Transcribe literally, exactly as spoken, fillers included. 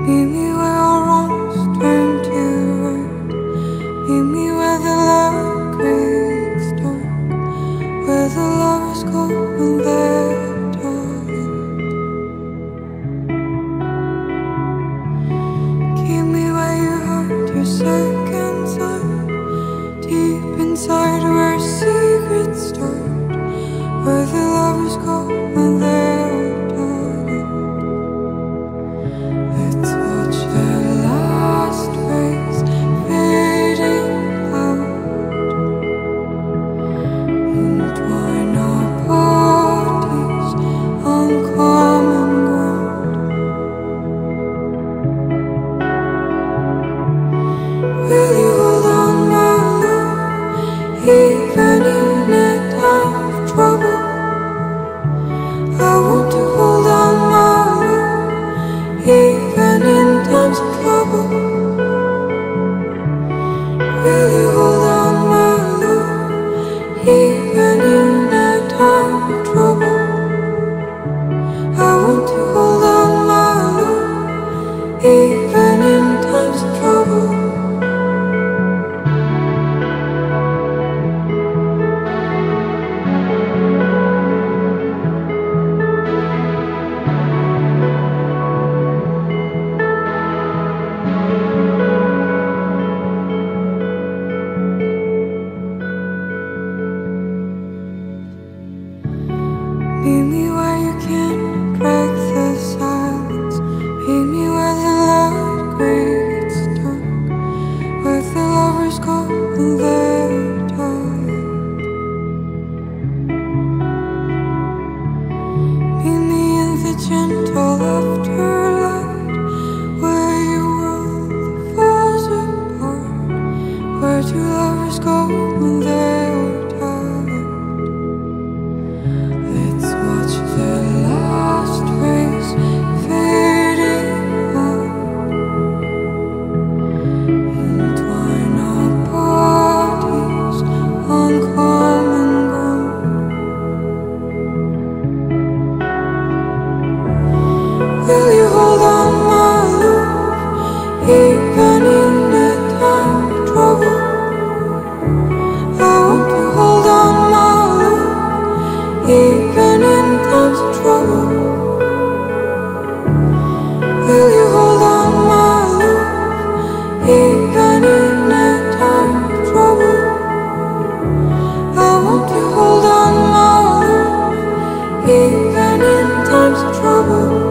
Meet me where our wrongs turn to right. Meet me where the light grades dark, where the lovers go when they're tired. Keep me where you hide your second sight, deep inside where secrets start, where the lovers go when they're tired. Let's watch their last rays fading out, entwine our bodies on common ground. Will you hold on, my love, even in a time of trouble? I want to hold on, my love, even in times of trouble. Will you hold on, my love, even in a time of trouble? I want to hold on, my love, even in times of trouble. Meet me where you can't break the silence. Meet me where the light gets dark, where the lovers go when they're tired. Meet me in the gentle afterlight, where your world falls apart, where two lovers go when they're tired. Let's watch their last rays fading out, entwine our bodies on common ground. Will you hold on, my love, even in a time of trouble? I want to hold on, my love, even in times of trouble. Will you hold on, my love, even in a time of trouble? I want to hold on, my love, even in times of trouble.